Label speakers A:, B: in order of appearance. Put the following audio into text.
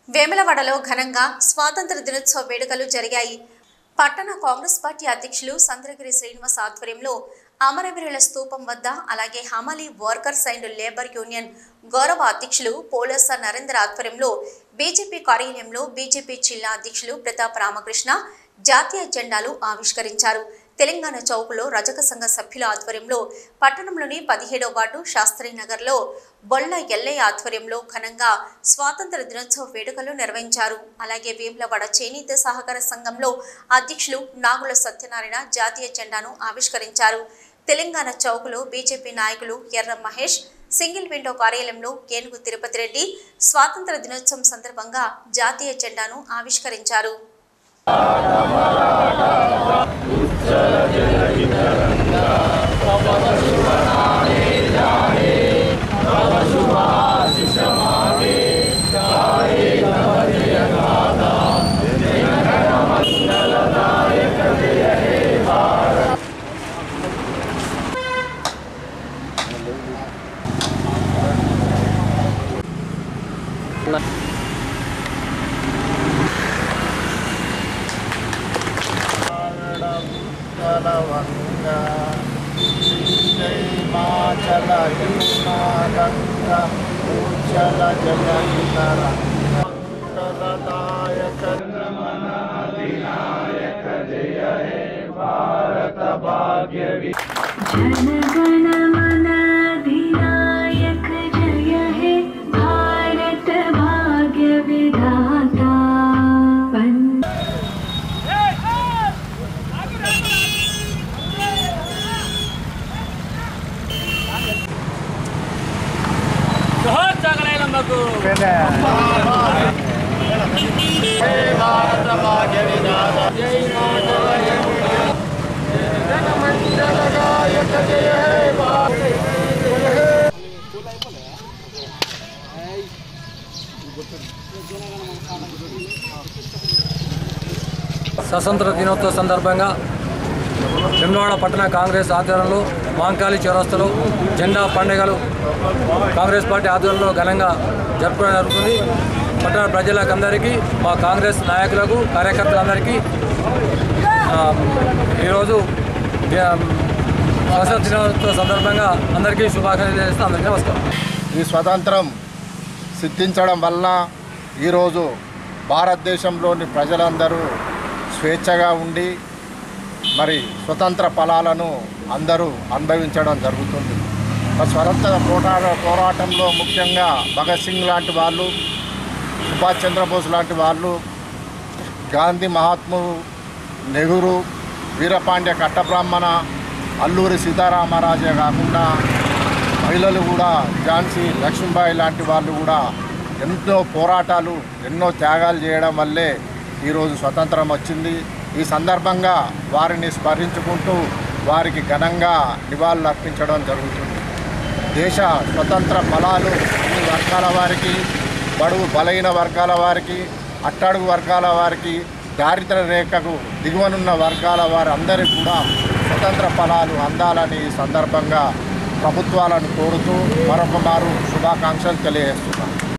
A: వేములవాడలో ఘనంగా స్వాతంత్ర దినోత్సవ వేడుకలు జరిగాయి. పట్టణ కాంగ్రెస్ పార్టీ అధ్యక్షులు సంద్రగిరి శ్రీనివాస్ ఆధ్వర్యంలో అమరవీరుల స్తూపం వద్ద, అలాగే హమాలీ వర్కర్స్ అండ్ లేబర్ యూనియన్ గౌరవ అధ్యక్షులు పోలస నరేంద్ర ఆధ్వర్యంలో బీజేపీ కార్యాలయంలో బీజేపీ జిల్లా అధ్యక్షులు ప్రతాప్ రామకృష్ణ జాతీయ జెండాలు ఆవిష్కరించారు. తెలంగాణ చౌక్లో రజక సంఘ సభ్యుల ఆధ్వర్యంలో పట్టణంలోని 17వ వార్డు శాస్త్రీనగర్లో బొల్ల ఎల్లయ్య ఆధ్వర్యంలో ఘనంగా స్వాతంత్ర దినోత్సవ వేడుకలు నిర్వహించారు. అలాగే వేములవాడ చేనేత సహకార సంఘంలో అధ్యక్షులు నాగుల సత్యనారాయణ జాతీయ జెండాను ఆవిష్కరించారు. తెలంగాణ చౌక్లో బీజేపీ నాయకులు ఎర్ర మహేష్ సింగిల్ విండో కార్యాలయంలో ఏనుగు తిరుపతి రెడ్డి స్వాతంత్ర దినోత్సవం సందర్భంగా జాతీయ జెండాను ఆవిష్కరించారు.
B: స్వతంత్ర దినోత్సవ సందర్భంగా వేములవాడ పట్టణ కాంగ్రెస్ ఆధ్వర్యంలో మాంకాళి చౌరస్తాలో జెండా పండుగలు కాంగ్రెస్ పార్టీ ఆధ్వర్యంలో ఘనంగా జరుపుకోవడం జరుగుతుంది. పట్టణ ప్రజలకందరికీ, మా కాంగ్రెస్ నాయకులకు, కార్యకర్తలందరికీ ఈరోజు స్వాతంత్ర దినోత్సవ సందర్భంగా అందరికీ శుభాకాంక్షలు చేస్తూ అందరికీ నమస్కారం.
C: ఈ స్వతంత్రం సిద్ధించడం వలన ఈరోజు భారతదేశంలోని ప్రజలందరూ స్వేచ్ఛగా ఉండి మరి స్వతంత్ర ఫలాలను అందరూ అనుభవించడం జరుగుతుంది. స్వతంత్ర పోరాటంలో ముఖ్యంగా భగత్ సింగ్ లాంటి వాళ్ళు, సుభాష్ చంద్రబోస్ లాంటి వాళ్ళు, గాంధీ మహాత్ముడు, నెహ్రూ, వీరపాండ్య కట్టబ్రాహ్మణ, అల్లూరి సీతారామరాజే కాకుండా మహిళలు కూడా ఝాన్సీ లక్ష్మీబాయి లాంటి వాళ్ళు కూడా ఎంతో పోరాటాలు, ఎన్నో త్యాగాలు చేయడం వల్లే ఈరోజు స్వతంత్రం వచ్చింది. ఈ సందర్భంగా వారిని స్మరించుకుంటూ వారికి ఘనంగా నివాళులు అర్పించడం జరుగుతుంది. దేశ స్వతంత్ర ఫలాలు అన్ని వర్గాల వారికి, బడుగు బలహీన వర్గాల వారికి, అట్టడుగు వర్గాల వారికి, దారిద్ర్య రేఖకు దిగువనున్న వర్గాల వారి అందరికీ కూడా స్వతంత్ర ఫలాలు అందాలని ఈ సందర్భంగా ప్రభుత్వాలను కోరుతూ మరొక మారు శుభాకాంక్షలు తెలియజేస్తున్నాను.